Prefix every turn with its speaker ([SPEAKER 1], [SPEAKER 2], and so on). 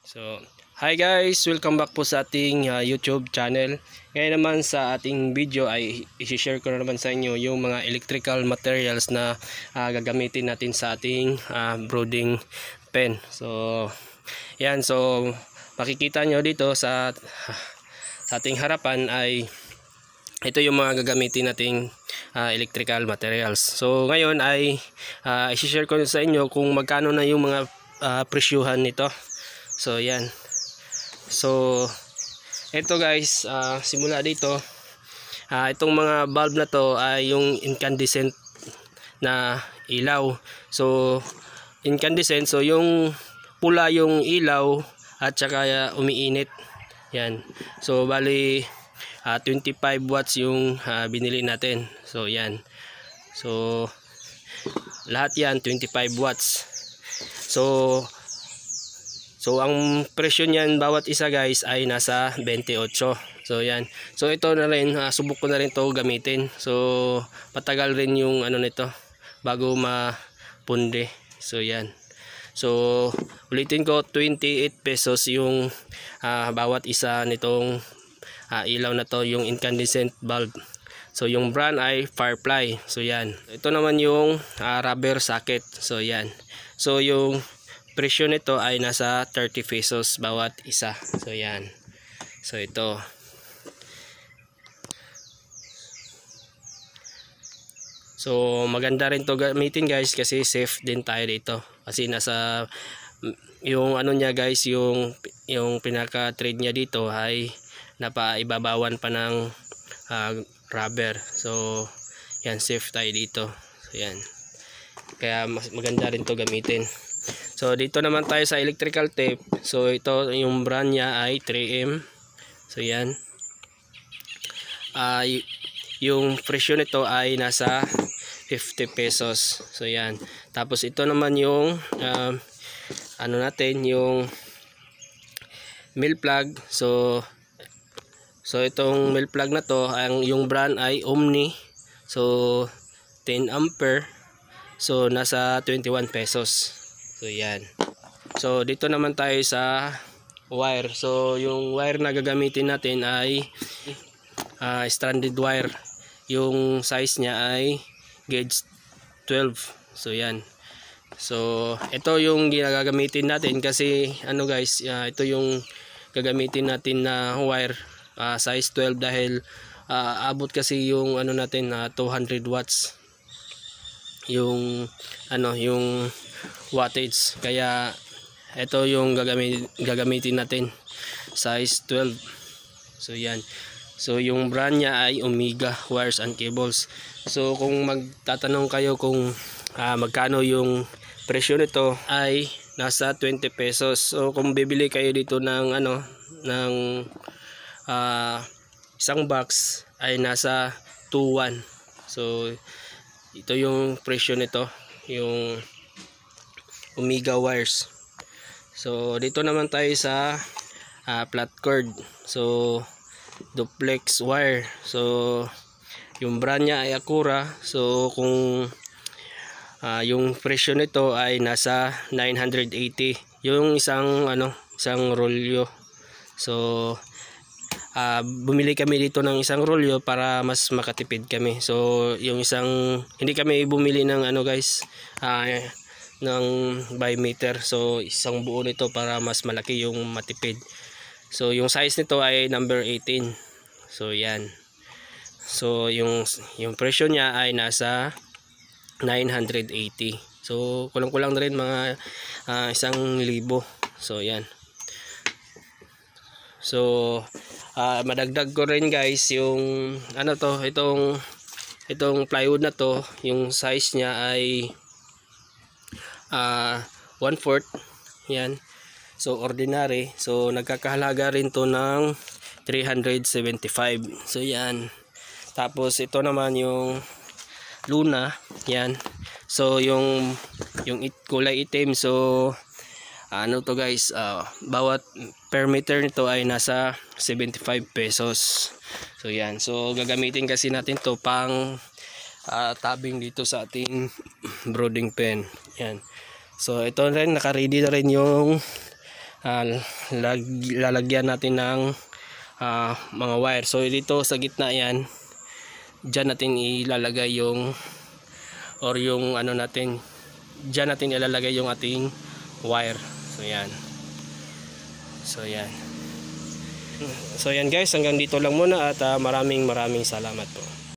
[SPEAKER 1] So, hi guys! Welcome back po sa ating YouTube channel. Ngayon naman sa ating video ay i-share ko na naman sa inyo yung mga electrical materials na gagamitin natin sa ating brooding pen. So, yan. So, makikita nyo dito sa ating harapan ay ito yung mga gagamitin nating electrical materials. So, ngayon ay i-share ko sa inyo kung magkano na yung mga presyuhan nito. So yan. So ito guys, simula dito, itong mga bulb na to ay yung incandescent na ilaw. So incandescent, so yung pula yung ilaw at saka umiinit. Yan. So bali 25 watts yung binili natin. So yan. So lahat yan 25 watts. So ang presyo niyan bawat isa guys ay nasa 28. So yan. So ito na rin, subok ko na rin to gamitin. So patagal rin yung ano nito bago mapunde. So yan. So ulitin ko, 28 pesos yung bawat isa nitong ilaw na to, yung incandescent bulb. So yung brand ay Firefly. So yan. Ito naman yung rubber socket. So yan. So yung presyo nito ay nasa 30 pesos bawat isa. So yan. So ito. So maganda rin to gamitin guys kasi safe din tayo dito. Kasi nasa yung ano niya guys, yung pinaka trade niya dito ay napaibabawan pa ng rubber. So yan, safe tayo dito. So yan. Kaya maganda rin to gamitin. So dito naman tayo sa electrical tape. So ito yung brand niya ay 3M. So yan. Yung presyo nito ay nasa 50 pesos. So yan. Tapos ito naman yung ano natin, yung mill plug. So itong mill plug na to, yung brand ay Omni. So 10 ampere. So nasa 21 pesos. So yan. So dito naman tayo sa wire. So yung wire na gagamitin natin ay stranded wire. Yung size niya ay gauge 12. So yan. So ito yung gagamitin natin kasi ano guys, ito yung gagamitin natin na wire size 12 dahil abot kasi yung ano natin 200 watts yung yung wattage, kaya ito yung gagamitin natin size 12. So yan. So yung brand niya ay Omega Wires and Cables. So kung magtatanong kayo kung magkano yung presyo nito, ay nasa 20 pesos. So kung bibili kayo dito ng ng isang box ay nasa 2.1. So ito yung presyo nito, yung Omega wires. So dito naman tayo sa flat cord. So duplex wire. So yung brand niya ay Acura. So kung yung presyo nito ay nasa 980 yung isang isang rolyo. So bumili kami dito ng isang rolyo para mas makatipid kami. So yung isang, hindi kami bumili ng guys ng by meter. So isang buo nito para mas malaki yung matipid. So yung size nito ay number 18. So yan. So yung presyo niya ay nasa 980. So kulang-kulang na rin mga 1,000. So yan. So madagdag ko rin guys yung itong plywood na to, yung size niya ay 1/4. Yan. So ordinary. So nagkakahalaga rin to ng 375. So yan. Tapos ito naman yung Luna. Yan. So yung kulay itim. So to guys, bawat per meter nito ay nasa 75 pesos. So yan. So gagamitin kasi natin to pang tabing dito sa ating brooding pen. Yan. So ito rin, naka-ready na rin yung lalagyan natin ng mga wire. So dito sa gitna yan, dyan natin ilalagay yung dyan natin ilalagay yung ating wire. So yan guys, hanggang dito lang muna at maraming salamat po.